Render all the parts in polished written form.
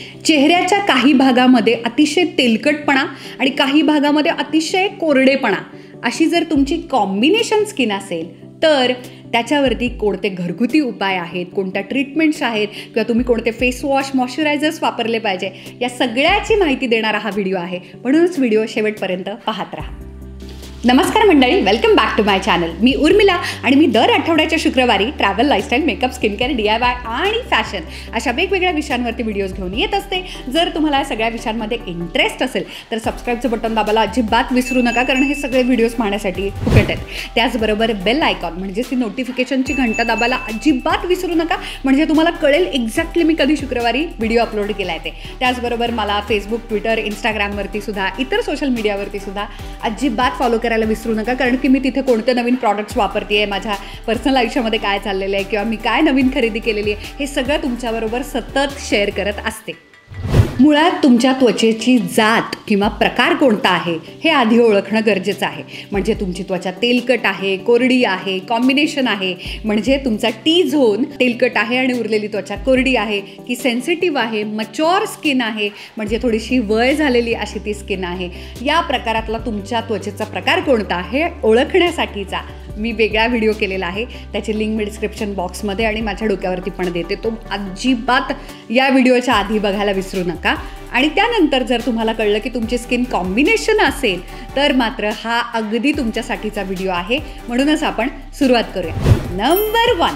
चेहऱ्याच्या काही भागामध्ये अतिशय तेलकटपणा आणि काही भागामध्ये अतिशय कोरडेपणा अशी जर तुमची कॉम्बिनेशन स्किन असेल तर त्याच्यावरती कोणते घरगुती उपाय आहेत, कोणत्या ट्रीटमेंट्स आहेत किंवा तुम्ही कोणते फेस वॉश, मॉइश्चरायझर्स वापरले पाहिजे या सगळ्याची माहिती देणारा हा व्हिडिओ आहे. म्हणूनच व्हिडिओ शेवटपर्यंत पाहत राहा. नमस्कार मंडळी, welcome back to my channel. मी उर्मिला आणि मी दर आठवड्याच्या शुक्रवारी travel, lifestyle, makeup, skin care, DIY आणि फॅशन अशा वेगवेगळ्या विषयांवरती व्हिडिओज घेऊन येत असते. जर तुम्हाला या सगळ्या विषयांमध्ये इंटरेस्ट असेल तर सबस्क्राईबचं बटन दाबायला अजिबात विसरू नका, कारण हे सगळे व्हिडिओज पाहण्यासाठी फुकट आहेत. त्याचबरोबर बेल आयकॉन म्हणजे ती नोटिफिकेशनची घंटा दाबायला अजिबात विसरू नका, म्हणजे तुम्हाला कळेल एक्झॅक्टली मी कधी शुक्रवारी व्हिडिओ अपलोड केला आहे ते. त्याचबरोबर मला फेसबुक, ट्विटर, इंस्टाग्रामवरती सुद्धा, इतर सोशल मीडियावरती सुद्धा अजिबात फॉलो करायला विसरू नका, कारण की मी तिथे कोणते नवीन प्रॉडक्ट्स वापरते आहे, माझ्या पर्सनल आयुष्यामध्ये काय चाललेलं आहे किंवा मी काय नवीन खरेदी केलेली आहे हे सगळं तुमच्याबरोबर सतत शेअर करत असते. मुळात तुमच्या त्वचेची जात किंवा प्रकार कोणता आहे हे आधी ओळखणं गरजेचं आहे. म्हणजे तुमची त्वचा तेलकट आहे, कोरडी आहे, कॉम्बिनेशन आहे, म्हणजे तुमचा टी झोन तेलकट आहे आणि उरलेली त्वचा कोरडी आहे, की सेन्सिटिव्ह आहे, मच्युअर स्किन आहे, म्हणजे थोडीशी वय झालेली अशी ती स्किन आहे. या प्रकारातला तुमच्या त्वचेचा प्रकार कोणता आहे ओळखण्यासाठीचा मी वेगळा व्हिडिओ केलेला आहे. त्याची लिंक मी डिस्क्रिप्शन बॉक्समध्ये आणि माझ्या डोक्यावरती पण देते. तो अजिबात या व्हिडिओच्या आधी बघायला विसरू नका. आणि त्यानंतर जर तुम्हाला कळलं की तुमची स्किन कॉम्बिनेशन असेल तर मात्र हा अगदी तुमच्यासाठीचा व्हिडिओ आहे. म्हणूनच आपण सुरुवात करूया. नंबर 1,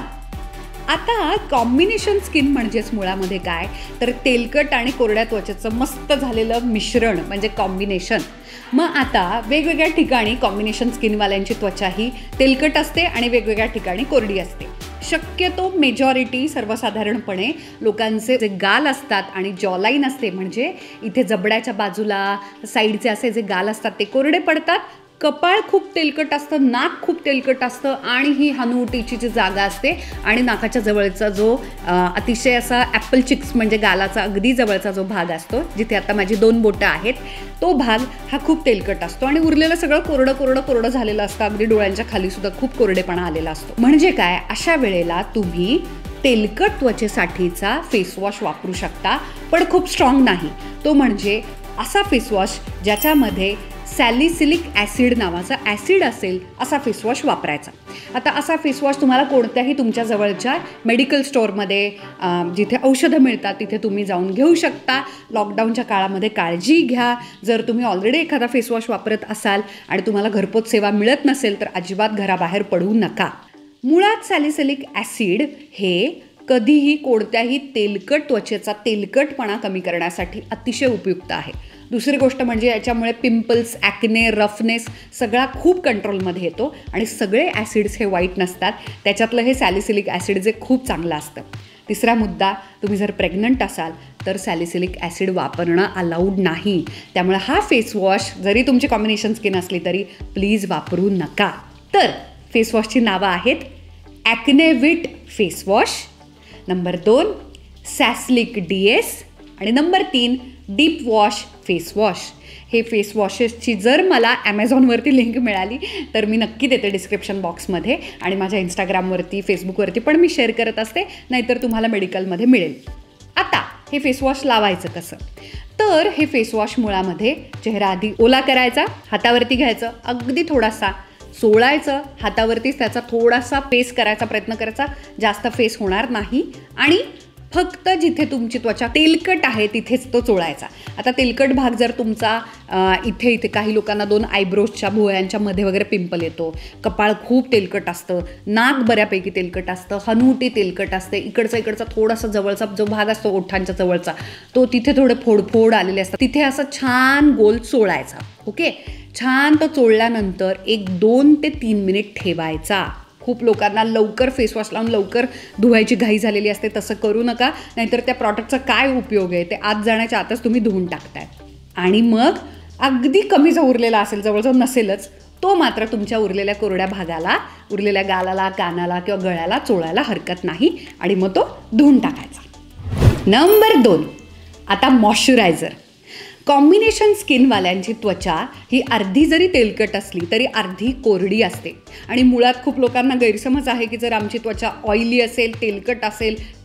आता कॉम्बिनेशन स्किन म्हणजेच मुळामध्ये काय तर तेलकट आणि कोरड्या त्वचेचं मस्त झालेलं मिश्रण म्हणजे कॉम्बिनेशन. मग आता वेगवेगळ्या ठिकाणी कॉम्बिनेशन स्किनवाल्यांची त्वचा ही तेलकट असते आणि वेगवेगळ्या ठिकाणी कोरडी असते. शक्यतो मेजॉरिटी सर्वसाधारणपणे लोकांचे जे गाल असतात आणि जॉलाईन असते, म्हणजे इथे जबड्याच्या बाजूला साईडचे असे जे गाल असतात ते कोरडे पडतात. कपाळ खूप तेलकट असतं, नाक खूप तेलकट असतं आणि ही हनुवटीची जी जागा असते आणि नाकाच्या जवळचा जो अतिशय असा ॲपल चिक्स म्हणजे गालाचा अगदी जवळचा जो भाग असतो, जिथे आता माझी 2 बोटं आहेत, तो भाग हा खूप तेलकट असतो आणि उरलेलं सगळं कोरडं झालेलं असतं. अगदी डोळ्यांच्या खालीसुद्धा खूप कोरडेपणा आलेला असतो. म्हणजे काय, अशा वेळेला तुम्ही तेलकट त्वचेसाठीचा फेसवॉश वापरू शकता, पण खूप स्ट्रॉंग नाही. तो म्हणजे असा फेसवॉश ज्याच्यामध्ये सॅलिसिलिक ॲसिड नावाचा ॲसिड असेल असा फेसवॉश वापरायचा. आता असा फेसवॉश तुम्हाला कोणत्याही तुमच्या जवळच्या मेडिकल स्टोअरमध्ये जिथे औषधं मिळतात तिथे तुम्ही जाऊन घेऊ शकता. लॉकडाऊनच्या काळामध्ये काळजी घ्या. जर तुम्ही ऑलरेडी एखादा फेसवॉश वापरत असाल आणि तुम्हाला घरपोच सेवा मिळत नसेल तर अजिबात घराबाहेर पडू नका. मुळात सॅलिसिलिक ॲसिड हे कधीही कोणत्याही तेलकट त्वचेचा तेलकटपणा कमी करण्यासाठी अतिशय उपयुक्त आहे. दुसरी गोष्ट म्हणजे याच्यामुळे पिंपल्स, ॲक्ने, रफनेस सगळा खूप कंट्रोलमध्ये येतो आणि सगळे ॲसिड्स हे वाईट नसतात. त्याच्यातलं हे सॅलिसिलिक ॲसिड जे खूप चांगलं असतं. तिसरा मुद्दा, तुम्ही जर प्रेग्नंट असाल तर सॅलिसिलिक ॲसिड वापरणं अलाउड नाही. त्यामुळे हा फेसवॉश जरी तुमची कॉम्बिनेशन स्किन असली तरी प्लीज वापरू नका. तर फेसवॉशची नावं आहेत Acnevit face wash, number 2 Saslic DS आणि नंबर 3 डीप वॉश फेसवॉश. हे फेसवॉशेसची जर मला ॲमेझॉनवरती लिंक मिळाली तर मी नक्की देते डिस्क्रिप्शन बॉक्समध्ये आणि माझ्या इंस्टाग्रामवरती, फेसबुकवरती पण मी शेअर करत असते, नाहीतर तुम्हाला मेडिकलमध्ये मिळेल. आता हे फेसवॉश लावायचं कसं तर हे फेसवॉश मुळामध्ये चेहरा आधी ओला करायचा, हातावरती घ्यायचं, अगदी थोडासा चोळायचं हातावरतीच, त्याचा थोडासा फेस करायचा प्रयत्न करायचा, जास्त फेस होणार नाही आणि फक्त जिथे तुमची त्वचा तेलकट आहे तिथेच तो चोळायचा. आता तेलकट भाग जर तुमचा इथे काही लोकांना 2 आयब्रोजच्या भुवयांच्या मध्ये वगैरे पिंपल येतो, कपाळ खूप तेलकट असतं, नाक बऱ्यापैकी तेलकट असतं, हनुवटी तेलकट असते, इकडचा थोडासा जवळचा जो भाग असतो ओठांच्या जवळचा तो तिथे थोडे फोड आलेले असतात, तिथे असं छान गोल चोळायचा. ओके, छान तो चोळल्यानंतर 1-2 ते 3 मिनिट ठेवायचा. खूप लोकांना लवकर फेसवॉश लावून लवकर धुवायची घाई झालेली असते, तसं करू नका, नाहीतर त्या प्रॉडक्टचा काय उपयोग आहे ते आत जाण्याच्या आतच तुम्ही धुवून टाकताय. आणि मग अगदी कमी जो उरलेला असेल, जवळजवळ नसेलच, तो मात्र तुमच्या उरलेल्या कोरड्या भागाला, उरलेल्या गालाला, कानाला किंवा गळ्याला चोळायला हरकत नाही आणि मग तो धुवून टाकायचा. नंबर 2, आता मॉइश्चरायझर. कॉम्बिनेशन स्किनवाल्यांची त्वचा ही अर्धी जरी तेलकट असली तरी अर्धी कोरडी असते आणि मुळात खूप लोकांना गैरसमज आहे की जर आमची त्वचा ऑइली असेल, तेलकट असेल,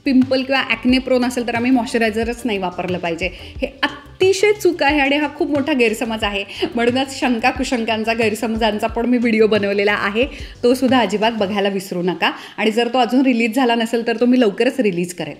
पिंपल किंवा ॲक्ने प्रोन असेल तर आम्ही मॉइश्चरायझरच नाही वापरलं पाहिजे. हे अतिशय चूक आहे आणि हा खूप मोठा गैरसमज आहे. म्हणूनच शंका कुशंकांचा गैरसमजांचा पण मी व्हिडिओ बनवलेला आहे, तो सुद्धा अजिबात बघायला विसरू नका. आणि जर तो अजून रिलीज झाला नसेल तर तो मी लवकरच रिलीज करेन.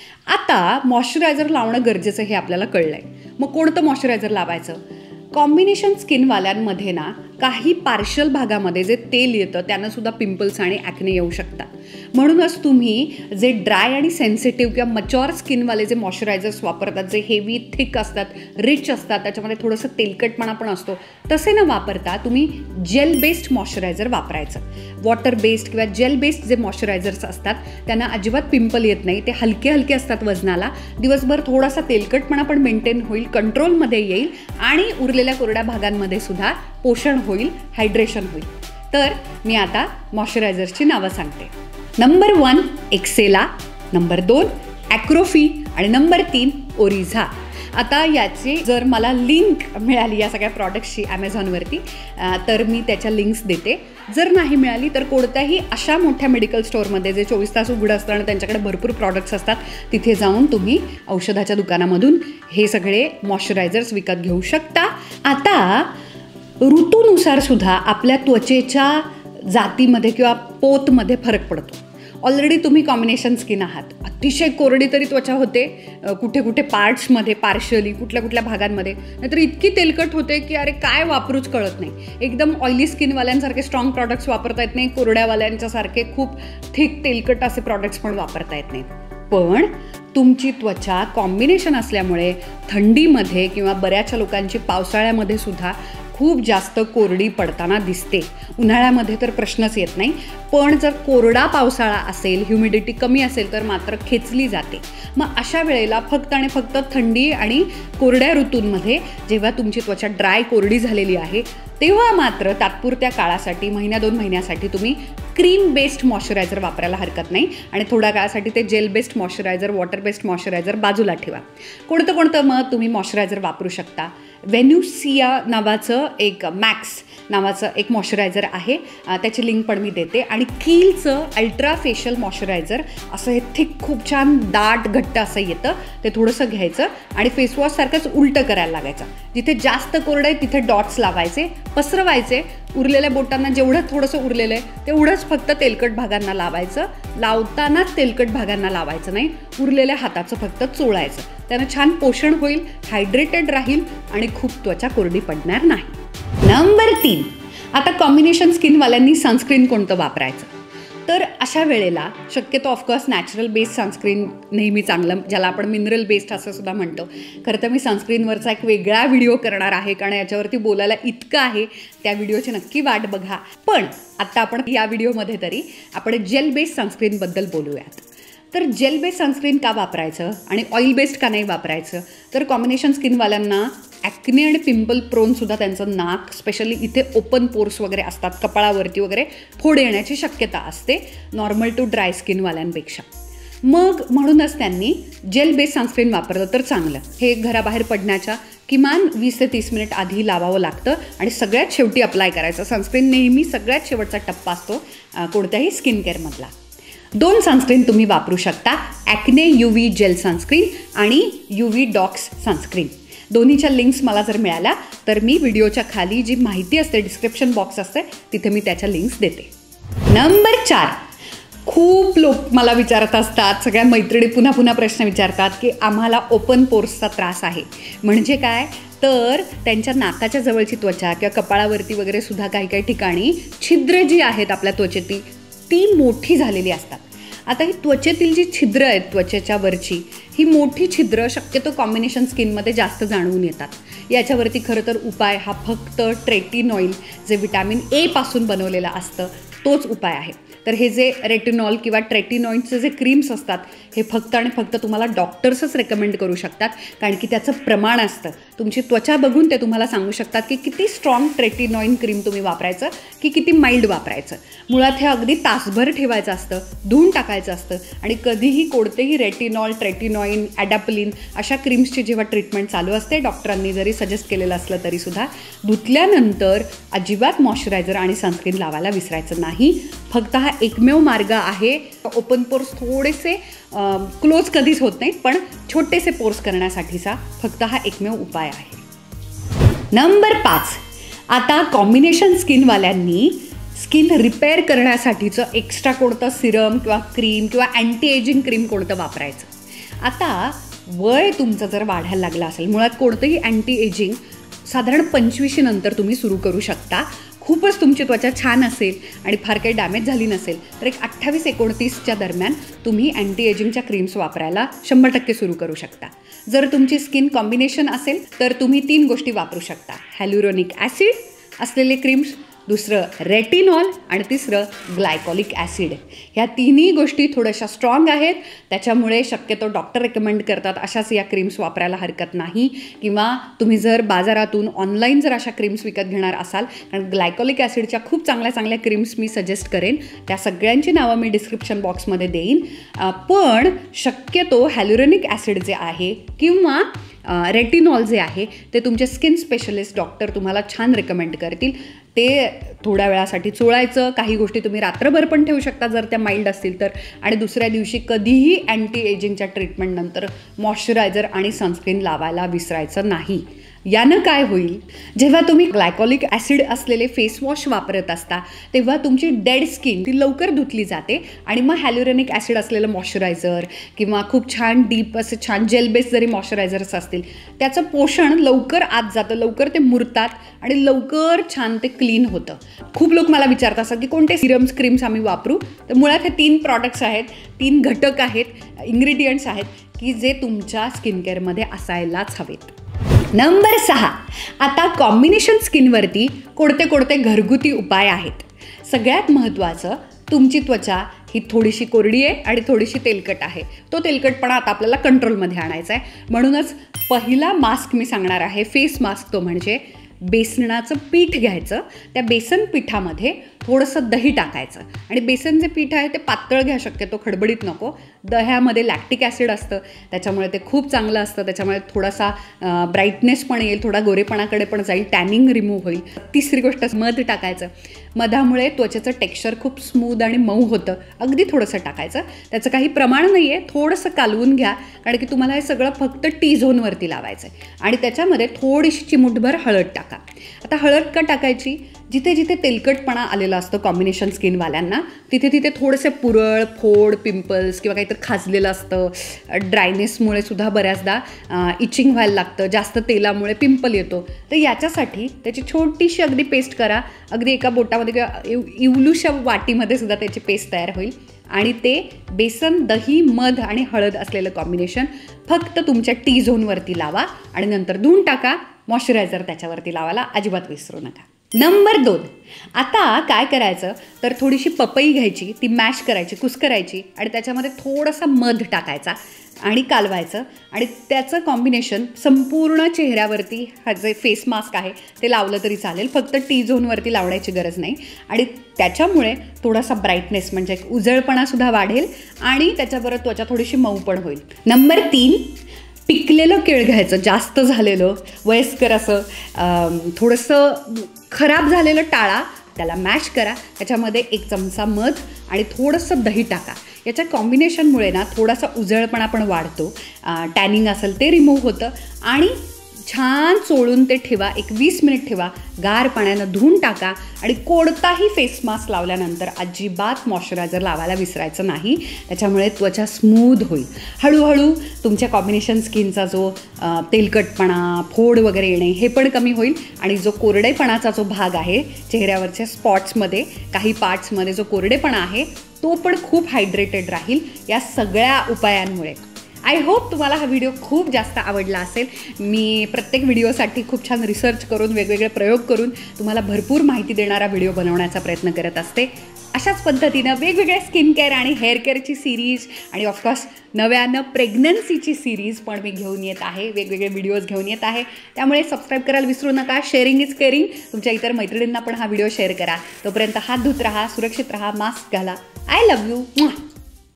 आता मॉइश्चरायझर लावणं गरजेचं हे आपल्याला कळलं आहे. मग कोणतं मॉइश्चरायझर लावायचं? कॉम्बिनेशन स्किनवाल्यांमध्ये ना काही पार्शल भागामध्ये जे तेल येतं त्यानं सुद्धा पिंपल्स आणि ॲक्ने येऊ शकतात. म्हणूनच तुम्ही जे ड्राय आणि सेन्सिटिव्ह किंवा मच्युअर स्किनवाले जे मॉइश्चरायझर्स वापरतात, जे हेवी थिक असतात, रिच असतात, त्याच्यामध्ये थोडंसं तेलकटपणा पण असतो, तसे न वापरता तुम्ही जेल बेस्ड मॉइश्चरायझर वापरायचं. वॉटर बेस्ड किंवा जेल बेस्ड जे मॉइश्चरायझर्स असतात त्यांना अजिबात पिंपल येत नाही. ते हलके हलके असतात वजनाला. दिवसभर थोडासा तेलकटपणा पण मेंटेन होईल, कंट्रोलमध्ये येईल आणि उरलेल्या कोरड्या भागांमध्ये सुद्धा पोषण होईल, हायड्रेशन होईल. तर मी आता मॉइश्चरायझर्सची नावं सांगते. नंबर 1 एक्सेला, नंबर 2 ॲक्रोफी आणि नंबर 3 ओरिझा. आता याची जर मला लिंक मिळाली या सगळ्या प्रॉडक्ट्सची ॲमेझॉनवरती तर मी त्याच्या लिंक्स देते. जर नाही मिळाली तर कोणत्याही अशा मोठ्या मेडिकल स्टोअरमध्ये जे 24 तास उघडं असतं आणि त्यांच्याकडे भरपूर प्रॉडक्ट्स असतात तिथे जाऊन तुम्ही औषधाच्या दुकानामधून हे सगळे मॉइश्चरायझर्स विकत घेऊ शकता. आता ऋतूनुसार सुद्धा आपल्या त्वचेच्या जातीमध्ये किंवा पोतमध्ये फरक पडतो. ऑलरेडी तुम्ही कॉम्बिनेशन स्किन आहात, अतिशय कोरडी तरी त्वचा होते कुठे कुठे पार्ट्समध्ये, पार्शली कुठल्या कुठल्या भागांमध्ये, नाहीतर इतकी तेलकट होते की अरे काय वापरूच कळत नाही. एकदम ऑइली स्किनवाल्यांसारखे स्ट्रॉंग प्रॉडक्ट्स वापरता येत नाही, कोरड्यावाल्यांच्यासारखे खूप थिक तेलकट असे प्रॉडक्ट्स पण वापरता येत नाहीत. पण तुमची त्वचा कॉम्बिनेशन असल्यामुळे थंडीमध्ये किंवा बऱ्याचशा लोकांची पावसाळ्यामध्ये सुद्धा खूप जास्त कोरडी पडताना दिसते. उन्हाळ्यामध्ये तर प्रश्नच येत नाही, पण जर कोरडा पावसाळा असेल, ह्युमिडिटी कमी असेल तर मात्र खेचली जाते. मग अशा वेळेला फक्त आणि फक्त थंडी आणि कोरड्या ऋतूंमध्ये जेव्हा तुमची त्वचा ड्राय कोरडी झालेली आहे तेव्हा मात्र तात्पुरत्या काळासाठी, 1-2 महिन्यासाठी तुम्ही क्रीम बेस्ड मॉइश्चरायझर वापरायला हरकत नाही आणि थोड्या काळासाठी ते gel based moisturiser, water based moisturiser बाजूला ठेवा. कोणतं मग तुम्ही मॉइश्चरायझर वापरू शकता? व्हेन्युसिया नावाचं एक मॅक्स नावाचं एक मॉइश्चरायझर आहे, त्याची लिंक पण मी देते. आणि कीलचं अल्ट्रा फेशियल मॉइश्चरायझर असं हे थिक खूप छान दाट घट्ट असं येतं. ते थोडंसं घ्यायचं आणि फेसवॉशसारखंच उलटं करायला लागायचं. जिथे जास्त कोरडं आहे तिथे डॉट्स लावायचे, पसरवायचे. उरलेल्या बोटांना जेवढं थोडंसं उरलेलं आहे तेवढंच फक्त तेलकट भागांना लावायचं. लावतानाच तेलकट भागांना लावायचं नाही, उरलेल्या हाताचं फक्त चोळायचं. त्यानं छान पोषण होईल, हायड्रेटेड राहील आणि खूप त्वचा कोरडी पडणार नाही. नंबर 3, आता कॉम्बिनेशन स्किनवाल्यांनी सनस्क्रीन कोणतं वापरायचं? तर अशा वेळेला शक्यतो ऑफकोर्स नॅचरल बेस्ड सनस्क्रीन नेहमी चांगलं, ज्याला आपण मिनरल बेस्ड असं सुद्धा म्हणतो. खरं तर मी सनस्क्रीनवरचा एक वेगळा व्हिडिओ करणार आहे, कारण याच्यावरती बोलायला इतकं आहे. त्या व्हिडिओची नक्की वाट बघा. पण आत्ता आपण या व्हिडिओमध्ये तरी आपण जेल बेस्ड सनस्क्रीनबद्दल बोलूयात. तर जेल बेस्ड सनस्क्रीन का वापरायचं आणि ऑइल बेस्ड का नाही वापरायचं? तर कॉम्बिनेशन स्किनवाल्यांना ॲक्ने आणि पिंपल प्रोनसुद्धा त्यांचं नाक, स्पेशली इथे ओपन पोर्स वगैरे असतात, कपाळावरती वगैरे फोड येण्याची शक्यता असते नॉर्मल टू ड्राय स्किनवाल्यांपेक्षा. मग म्हणूनच त्यांनी जेल बेस्ड सनस्क्रीन वापरलं तर चांगलं. हे घराबाहेर पडण्याच्या किमान 20 ते 30 मिनिट आधी लावावं लागतं आणि सगळ्यात शेवटी अप्लाय करायचं. सनस्क्रीन नेहमी सगळ्यात शेवटचा टप्पा असतो कोणत्याही स्किन केअरमधला. 2 सनस्क्रीन तुम्ही वापरू शकता, ॲक्ने UV जेल सनस्क्रीन आणि UV डॉक्स सनस्क्रीन. दोन्हीच्या लिंक्स मला जर मिळाल्या तर मी व्हिडिओच्या खाली जी माहिती असते, डिस्क्रिप्शन बॉक्स असते, तिथे मी त्याच्या लिंक्स देते. नंबर 4, खूप लोक मला विचारत असतात, सगळ्या मैत्रिणी पुन्हा पुन्हा प्रश्न विचारतात की आम्हाला ओपन पोर्सचा त्रास आहे. म्हणजे काय? तर त्यांच्या नाकाच्या जवळची त्वचा किंवा कपाळावरती वगैरे सुद्धा काही काही ठिकाणी छिद्र जी आहेत आपल्या त्वचेतील ती मोठी झालेली असतात. आता ही त्वचेतील जी छिद्र आहेत त्वचेच्या वरची, ही मोठी छिद्र शक्यतो कॉम्बिनेशन स्किनमध्ये जास्त जाणवून येतात. याच्यावरती खरं तर उपाय हा फक्त ट्रेटिनॉइल, जे विटॅमिन A पासून बनवलेलं असतं, तोच उपाय आहे. तर हे जे रेटिनॉल किंवा ट्रेटिनॉइडचे जे क्रीम्स असतात हे फक्त आणि फक्त तुम्हाला डॉक्टर्सच रेकमेंड करू शकतात, कारण की त्याचं प्रमाण असतं. तुमची त्वचा बघून ते तुम्हाला सांगू शकतात की किती स्ट्रॉंग ट्रेटिनॉइन क्रीम तुम्ही वापरायचं की किती माइल्ड वापरायचं. मुळात हे अगदी तासभर ठेवायचं असतं, धुवून टाकायचं असतं आणि कधीही कोणतेही रेटिनॉल, ट्रेटिनॉइन, ॲडॅप्लिन अशा क्रीम्सची जेव्हा ट्रीटमेंट चालू असते, डॉक्टरांनी जरी सजेस्ट केलेलं असलं तरीसुद्धा धुतल्यानंतर अजिबात मॉइश्चरायझर आणि सनस्क्रीन लावायला विसरायचं नाही. फक्त हा एकमेव मार्ग आहे. ओपन पोर्स थोडेसे क्लोज कधीच होत नाहीत, पण छोटेसे पोर्स करण्यासाठीचा फक्त हा एकमेव उपाय आहे. नंबर 5, आता कॉम्बिनेशन स्किनवाल्यांनी स्किन रिपेअर करण्यासाठीचं एक्स्ट्रा कोणतं सिरम किंवा क्रीम किंवा अँटी एजिंग क्रीम कोणतं वापरायचं. आता वय तुमचं जर वाढायला लागलं असेल, मुळात कोणतंही अँटी एजिंग साधारण 25 नंतर तुम्ही सुरू करू शकता. खूपच तुमची त्वचा छान असेल आणि फार काही डॅमेज झाली नसेल तर एक 28-29च्या दरम्यान तुम्ही अँटी एजिंगच्या क्रीम्स वापरायला 100% सुरू करू शकता. जर तुमची स्किन कॉम्बिनेशन असेल तर तुम्ही 3 गोष्टी वापरू शकता. हॅल्युरोनिक ॲसिड असलेले क्रीम्स, दुसरं रेटिनॉल आणि तिसरं ग्लायकॉलिक ॲसिड. ह्या तिन्ही गोष्टी थोड्याशा स्ट्रॉंग आहेत, त्याच्यामुळे शक्यतो डॉक्टर रेकमेंड करतात अशाच या क्रीम्स वापरायला हरकत नाही. किंवा तुम्ही जर बाजारातून ऑनलाईन जर अशा क्रीम्स विकत घेणार असाल, कारण ग्लायकॉलिक ॲसिडच्या खूप चांगल्या चांगल्या क्रीम्स मी सजेस्ट करेन, त्या सगळ्यांची नावं मी डिस्क्रिप्शन बॉक्समध्ये देईन. पण शक्यतो हॅल्युरोनिक ॲसिड जे आहे किंवा रेटिनॉल जे आहे ते तुमचे स्किन स्पेशलिस्ट डॉक्टर तुम्हाला छान रेकमेंड करतील. ते थोड्या वेळासाठी चोळायचं, काही गोष्टी तुम्ही रात्रभर पण ठेवू शकता जर त्या माइल्ड असतील तर, आणि दुसऱ्या दिवशी कधीही अँटी एजिंगच्या ट्रीटमेंटनंतर मॉइश्चरायझर आणि सनस्क्रीन लावायला विसरायचं नाही. यानं काय होईल, जेव्हा तुम्ही ग्लायकॉलिक ॲसिड असलेले फेस वॉश वापरत असता तेव्हा तुमची डेड स्किन ती लवकर धुतली जाते आणि मग हॅल्युरोनिक ॲसिड असलेलं मॉइश्चरायझर किंवा खूप छान डीप असे छान जेल बेस जरी मॉइश्चरायझर्स असतील त्याचं पोषण लवकर आत जातं, लवकर ते मुरतात आणि लवकर छान ते क्लीन होतं. खूप लोक मला विचारत असतात की कोणते सिरम्स क्रीम्स आम्ही वापरू. तर मुळात हे 3 प्रॉडक्ट्स आहेत, 3 घटक आहेत, इन्ग्रेडियंट्स आहेत की जे तुमच्या स्किन केअरमध्ये असायलाच हवेत. नंबर 6, आता कॉम्बिनेशन स्किनवरती कोणते कोणते घरगुती उपाय आहेत. सगळ्यात महत्त्वाचं, तुमची त्वचा ही थोडीशी कोरडी आहे आणि थोडीशी तेलकट आहे. तो तेलकटपणा आता आपल्याला कंट्रोलमध्ये आणायचा आहे. म्हणूनच पहिला मास्क मी सांगणार आहे, फेस मास्क. तो म्हणजे बेसनाचं पीठ घ्यायचं, त्या बेसन पिठामध्ये थोडंसं दही टाकायचं आणि बेसन जे पीठ आहे ते पातळ घ्या, शक्यतो खडबडीत नको. दह्यामध्ये लॅक्टिक ॲसिड असतं, त्याच्यामुळे ते खूप चांगलं असतं. त्याच्यामुळे थोडासा ब्राईटनेस पण येईल, थोडा गोरेपणाकडे पण जाईल, टॅनिंग रिमूव्ह होईल. तिसरी गोष्ट, मध टाकायचं. मधामुळे त्वचेचं टेक्स्चर खूप स्मूथ आणि मऊ होतं. अगदी थोडंसं टाकायचं, त्याचं काही प्रमाण नाही आहे, थोडंसं कालवून घ्या, कारण की तुम्हाला हे सगळं फक्त टी झोनवरती लावायचं आहे. आणि त्याच्यामध्ये थोडीशी चिमूटभर हळद टाका. आता हळद का टाकायची, जिथे जिथे तेलकटपणा आलेला असतो कॉम्बिनेशन स्किनवाल्यांना तिथे तिथे थोडेसे पुरळ, फोड, पिंपल्स किंवा काहीतरी खाजलेलं असतं. ड्रायनेसमुळे सुद्धा बऱ्याचदा इचिंग व्हायला लागतं, जास्त तेलामुळे पिंपल येतो. तर याच्यासाठी त्याची छोटीशी अगदी पेस्ट करा, अगदी एका बोटामध्ये किंवा इवलूशा वाटीमध्ये सुद्धा त्याची पेस्ट तयार होईल. आणि ते बेसन, दही, मध आणि हळद असलेलं कॉम्बिनेशन फक्त तुमच्या टी झोनवरती लावा आणि नंतर धुवून टाका. मॉइश्चरायझर त्याच्यावरती लावायला अजिबात विसरू नका. नंबर 2, आता काय करायचं तर थोडीशी पपई घ्यायची, ती मॅश करायची, कुस्करायची आणि त्याच्यामध्ये थोडासा मध टाकायचा आणि कालवायचं आणि त्याचं कॉम्बिनेशन संपूर्ण चेहऱ्यावरती हा जे फेस मास्क आहे ते लावलं तरी चालेल, फक्त टी झोनवरती लावण्याची गरज नाही. आणि त्याच्यामुळे थोडासा ब्राईटनेस म्हणजे एक उजळपणासुद्धा वाढेल आणि त्याच्याबरोबर त्वचा थोडीशी मऊ पण होईल. नंबर 3, पिकलेलं केळ घ्यायचं, जास्त झालेलं, वयस्कर असं थोडंसं खराब झालेलं टाळा, त्याला मॅश करा, त्याच्यामध्ये 1 चमचा मध आणि थोडंसं दही टाका. याच्या कॉम्बिनेशनमुळे ना थोडासा उजळपणा पण वाढतो, टॅनिंग असेल ते रिमूव्ह होतं आणि छान चोळून ते ठेवा. 20 मिनिट ठेवा, गार पाण्यानं धुवून टाका आणि कोणताही फेस मास्क लावल्यानंतर अजिबात मॉइश्चरायझर लावायला विसरायचं नाही. त्याच्यामुळे त्वचा स्मूथ होईल. हळूहळू तुमच्या कॉम्बिनेशन स्किनचा जो तेलकटपणा, फोड वगैरे येणे हे पण कमी होईल आणि जो कोरडेपणाचा जो भाग आहे चेहऱ्यावरच्या स्पॉट्समध्ये, काही पार्ट्समध्ये जो कोरडेपणा आहे तो पण खूप हायड्रेटेड राहील या सगळ्या उपायांमुळे. आय होप तुम्हाला हा व्हिडिओ खूप जास्त आवडला असेल. मी प्रत्येक व्हिडिओसाठी खूप छान रिसर्च करून, वेगवेगळे प्रयोग करून तुम्हाला भरपूर माहिती देणारा व्हिडिओ बनवण्याचा प्रयत्न करत असते. अशाच पद्धतीनं वेगवेगळ्या स्किन केअर आणि हेअर केअरची सिरीज आणि ऑफकोर्स नव्यानं प्रेग्नन्सीची सिरीज पण मी घेऊन येत आहे, वेगवेगळे व्हिडिओज घेऊन येत आहे. त्यामुळे सबस्क्राईब करायला विसरू नका. Sharing is caring. तुमच्या इतर मैत्रिणींना पण हा व्हिडिओ शेअर करा. तोपर्यंत हात धुत राहा, सुरक्षित राहा, मास्क घाला. I love you.